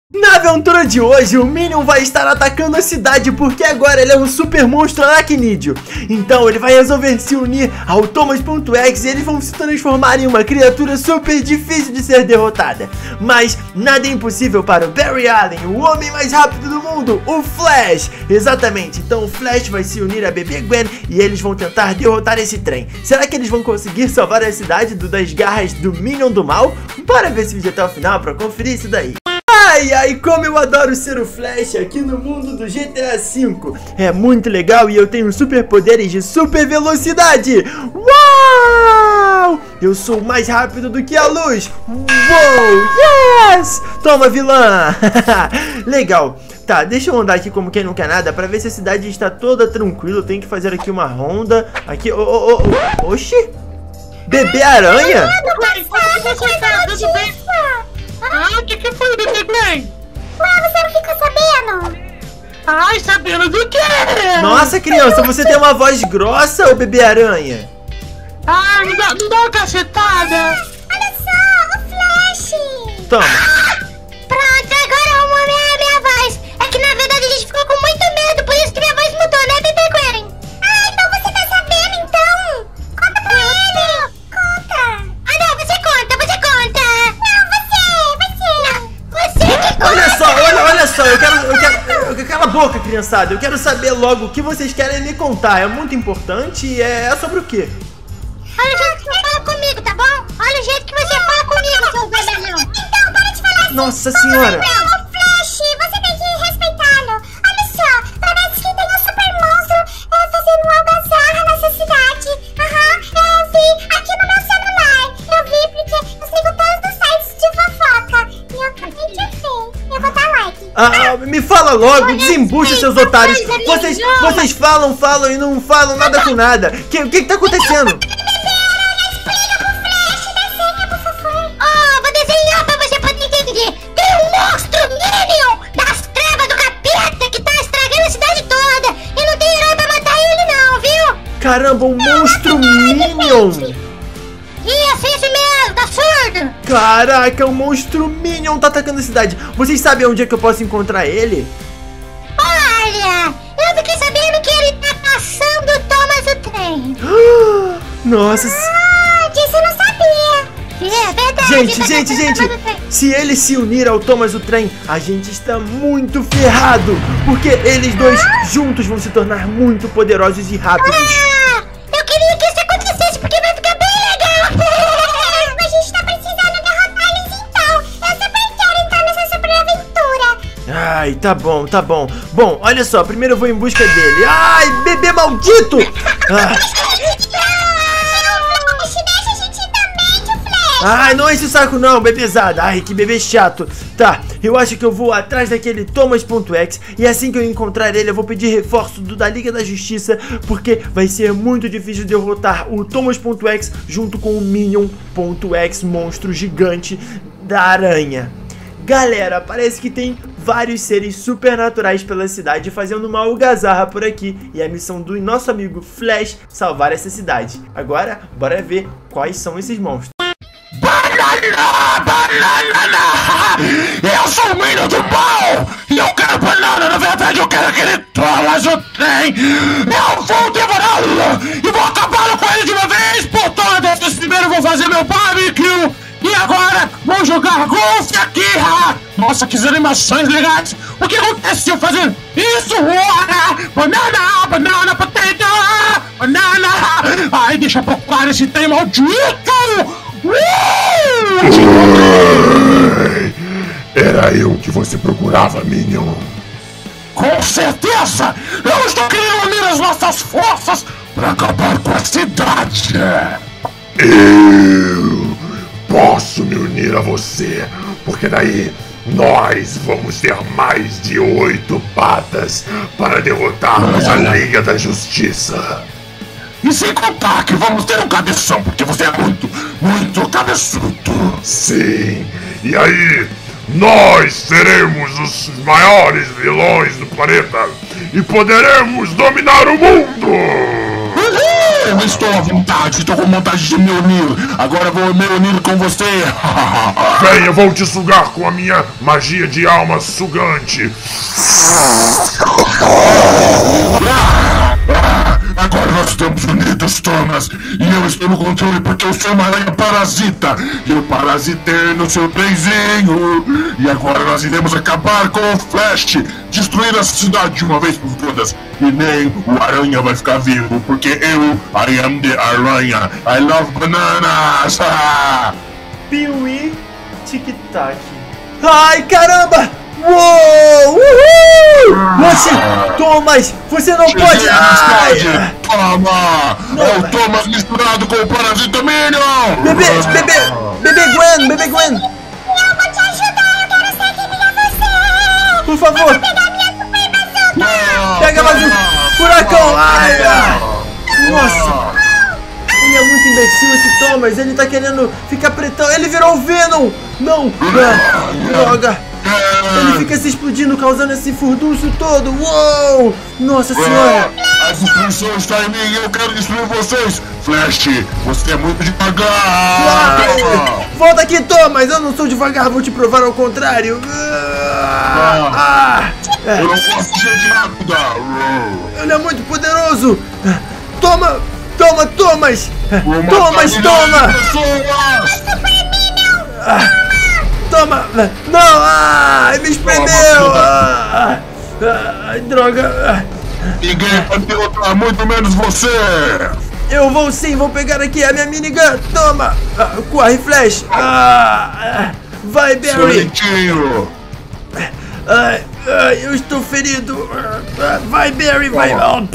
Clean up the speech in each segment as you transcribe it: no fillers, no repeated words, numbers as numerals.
Na aventura de hoje, o Minion vai estar atacando a cidade porque agora ele é um super monstro aracnídeo. Então ele vai resolver se unir ao Thomas.X e eles vão se transformar em uma criatura super difícil de ser derrotada. Mas nada é impossível para o Barry Allen, o homem mais rápido do mundo, o Flash. Exatamente, então o Flash vai se unir a Bebê Gwen e eles vão tentar derrotar esse trem. Será que eles vão conseguir salvar a cidade das garras do Minion do mal? Bora ver esse vídeo até o final para conferir isso daí. Ai, ai, como eu adoro ser o Flash aqui no mundo do GTA V. É muito legal e eu tenho superpoderes de super velocidade. Uau! Eu sou mais rápido do que a luz. Uou! Yes! Toma, vilã! Legal. Tá, deixa eu andar aqui como quem não quer nada pra ver se a cidade está toda tranquila. Eu tenho que fazer aqui uma ronda. Aqui, oxi! Bebê Aranha? O que foi, Bebê Gwen? Ué, você não ficou sabendo? Ai, sabendo do quê? Nossa, criança, você tem uma voz grossa, ô Bebê Aranha. Ai, me dá uma cacetada. Olha só, o Flash. Toma. Pronto, agora eu arrumou minha voz. É que na verdade a gente ficou com muito medo, por isso que minha voz mudou, né, Bebê Gwen? Ah, então você tá sabendo, então? Conta pra ele. Conta. Ah, não, você conta. Olha só, cala a boca, criançada. Eu quero saber logo o que vocês querem me contar. É muito importante e é sobre o quê? Olha o jeito que você fala comigo, tá bom? Olha o jeito que você fala comigo, seu vermelhão. Então, para de falar assim. Nossa senhora. O Flash, você tem que respeitá-lo. Olha só, parece que tem um super monstro fazendo uma algazarra nessa cidade. Eu vi aqui no meu celular. Eu vi porque eu sigo todos os sites de fofoca. E eu acabei de ver. Eu vou dar like. Me fala logo, desembucha, seus otários. Vocês falam e não falam nada com nada. O que tá acontecendo? Vou desenhar pra você poder entender. Tem um monstro Minion das trevas do capeta que tá estragando a cidade toda. E não tem herói pra matar ele não, viu? Caramba, um monstro Minion. Isso mesmo, tá surdo? Caraca, um monstro Minion tá atacando a cidade. Vocês sabem onde é que eu posso encontrar ele? Olha, eu fiquei sabendo que ele tá caçando o Thomas o trem. Nossa. Disso eu não sabia. É verdade. Gente, se ele se unir ao Thomas o trem, a gente está muito ferrado, porque eles dois juntos vão se tornar muito poderosos e rápidos. Eu queria que isso acontecesse, porque vai ficar bem legal. A gente tá precisando derrotar eles então. Eu super quero entrar nessa super aventura. Ai, tá bom. Bom, olha só, primeiro eu vou em busca dele. Ai, bebê maldito! Ai, não enche o saco não, bebezada. Ai, que bebê chato. Tá, eu acho que eu vou atrás daquele Thomas.X. E assim que eu encontrar ele, eu vou pedir reforço da Liga da Justiça, porque vai ser muito difícil derrotar o Thomas.X junto com o Minion.X, monstro gigante da aranha. Galera, parece que tem vários seres supernaturais pela cidade fazendo uma algazarra por aqui. E é a missão do nosso amigo Flash salvar essa cidade. Agora, bora ver quais são esses monstros. Banana! Eu sou o Minion do mal! E eu quero banana! Na verdade, eu quero que ele Thomas o trem! Eu vou devorá-lo! E vou acabar com ele de uma vez por todas! Mas primeiro eu vou fazer meu barbecue! E agora, vou jogar golfe aqui! Nossa, que animações legais! O que acontece se eu fazer isso? Banana, potato! Banana! Ai, deixa eu procurar esse trem maldito! Era eu que você procurava, Minion. Com certeza! Eu estou querendo unir as nossas forças para acabar com a cidade! Eu posso me unir a você, porque daí nós vamos ter mais de 8 patas para derrotarmos a Liga da Justiça. E sem contar que vamos ter um cabeção, porque você é muito cabeçudo. Sim, e aí nós seremos os maiores vilões do planeta e poderemos dominar o mundo. Uhul! Eu estou à vontade, estou com vontade de me unir. Agora vou me unir com você. Vem, eu vou te sugar com a minha magia de alma sugante. Agora nós estamos unidos, Thomas. E eu estou no controle porque eu sou uma aranha parasita. E eu parasitei no seu trenzinho. E agora nós iremos acabar com o Flash. Destruir a cidade de uma vez por todas. E nem o aranha vai ficar vivo. Porque eu, I am the aranha. I love bananas. Piuí, tic-tac. Ai, caramba! Uou! Uhul! Você, Thomas, você não pode... Ai! Toma! É o Thomas misturado com o Parasita Minion! Bebê Gwen! Eu vou te ajudar, eu quero ser que nem você. Por favor, Pegar minha super bazooka. pega mais um furacão! Ai! Nossa! Ele é muito imbecil, esse Thomas. Ele tá querendo ficar pretão. Ele virou o Venom! Não! Droga! Ele fica se explodindo, causando esse furdunço todo. Uou! Nossa senhora! A destruição está em mim e eu quero destruir vocês! Flash, você é muito devagar! Volta aqui, Thomas! Eu não sou devagar, vou te provar ao contrário. Eu não gosto de gente rápida! Ele é muito poderoso! Toma! Thomas! Toma! Toma! Não! Ai, me espremeu! Ai, droga! Ninguém pode derrotar, muito menos você! Eu vou sim, vou pegar aqui a minha minigun! Toma! Corre, Flash! Vai, Barry! Solentinho! Ai, eu estou ferido! Vai, Barry, vai!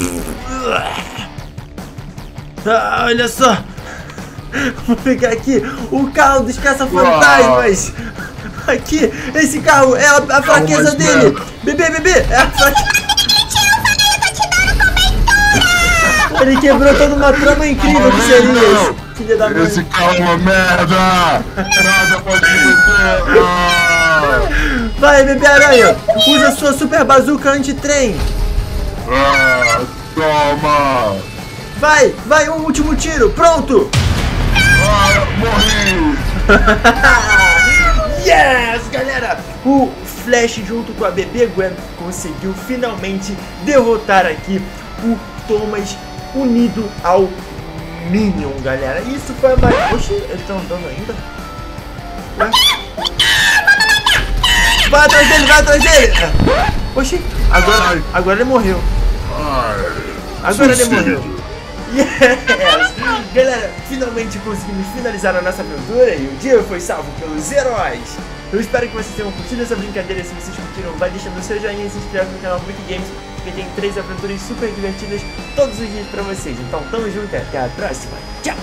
Olha só! Vou pegar aqui o carro dos caça-fantasmas! Aqui, esse carro é a fraqueza dele! Bebê, é a fraqueza! Ele quebrou toda uma trama incrível que seria isso! Filha da mãe! Esse carro é uma merda! Nada pode me Vai, bebê aranha! Usa sua super bazooka anti-trem! Toma! Vai, um último tiro! Pronto! Morri! Yes, galera! O Flash junto com a bebê Gwen conseguiu finalmente derrotar aqui o Thomas unido ao Minion, galera. Isso foi a mais... Oxi, eles estão andando ainda? Ué? Vai atrás dele! Oxi, agora ele morreu. Agora ele morreu. Yes! Galera, finalmente conseguimos finalizar a nossa aventura e o dia foi salvo pelos heróis. Eu espero que vocês tenham curtido essa brincadeira. Se vocês curtiram, vai deixando o seu joinha e se inscreve no canal Brick Games, porque tem 3 aventuras super divertidas todos os dias pra vocês. Então tamo junto e até a próxima. Tchau!